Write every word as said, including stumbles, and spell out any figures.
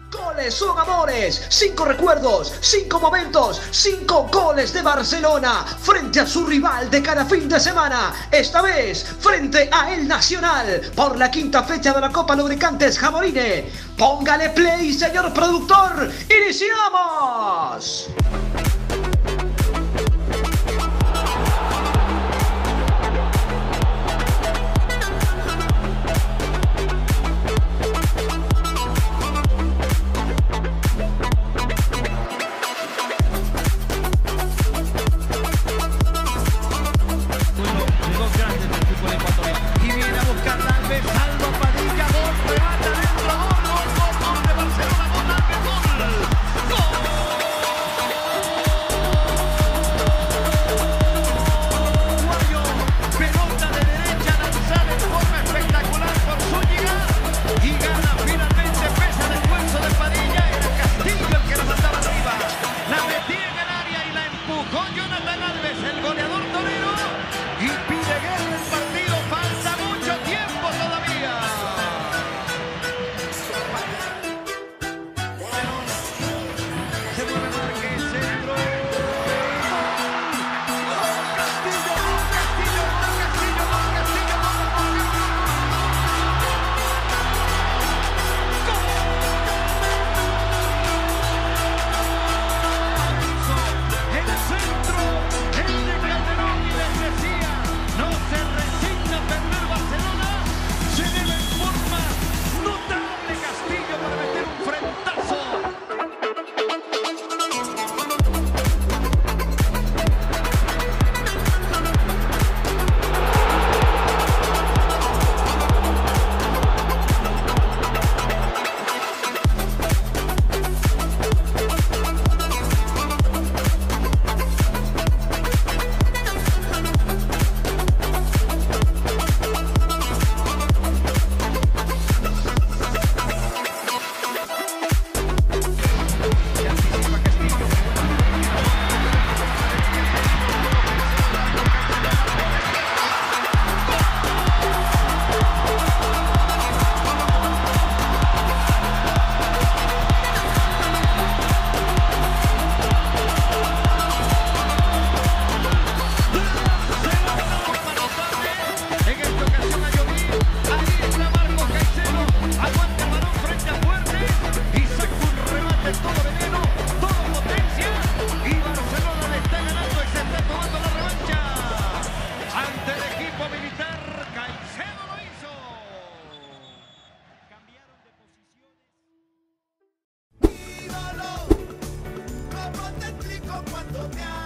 Goles son amores, cinco recuerdos, cinco momentos, cinco goles de Barcelona frente a su rival de cada fin de semana, esta vez frente a El Nacional por la quinta fecha de la Copa Lubricantes Jamoline. Póngale play, señor productor, ¡iniciamos! Cuando te